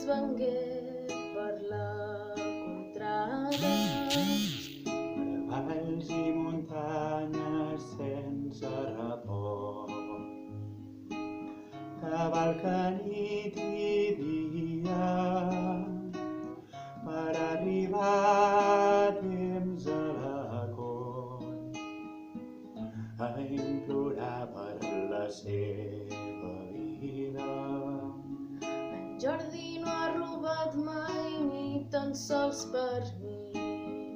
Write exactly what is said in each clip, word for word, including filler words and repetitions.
vengué per la contrada. Per valls i muntanyes sense repòs, cavalca nit i dia per arribar a temps a la cort, a implorar per la seva vida. En Jordi no ha robat mai ni tan sols per mi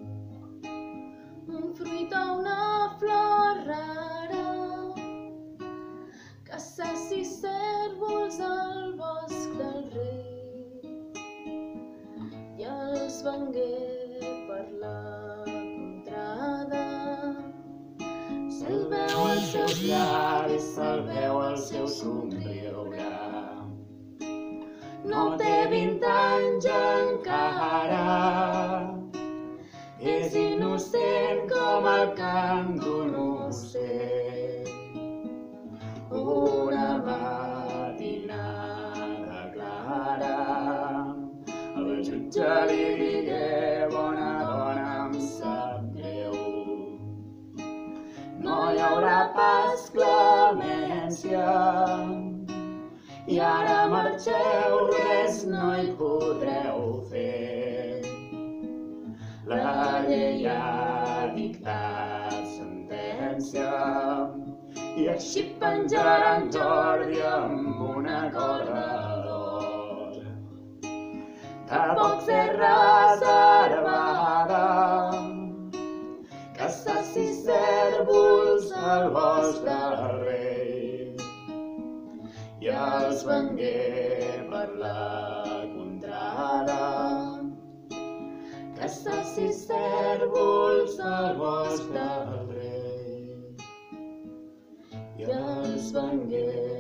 un fruit o una flor rara, caçassi cérvols al bosc del rei i els vengué per la contrada. Se'l veu als seus llavis, se'l veu al seu somriure. No té vint anys encara, és innocent com el cant d'un ocell. Una matinada clara, el jutge li digué: bona dona, em sap greu, no hi haurà pas clemència, i ara marxeu, res no hi podreu fer. La llei ha dictat sentència i així penjaran Jordi amb una corda d'or. Tampoc té reservada, caçassi cérvols al bosc del rei i els vengué per la contrada. Caçassi cérvols al bosc del rei i els vengué